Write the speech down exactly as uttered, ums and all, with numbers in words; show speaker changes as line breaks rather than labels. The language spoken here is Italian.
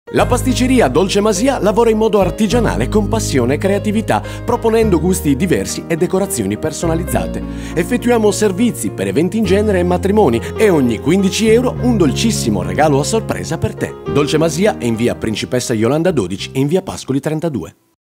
La pasticceria Dolce Masia lavora in modo artigianale con passione e creatività, proponendo gusti diversi e decorazioni personalizzate. Effettuiamo servizi per eventi in genere e matrimoni e ogni quindici euro un dolcissimo regalo a sorpresa per te. Dolce Masia è in via Principessa Yolanda dodici e in via Pascoli trentadue.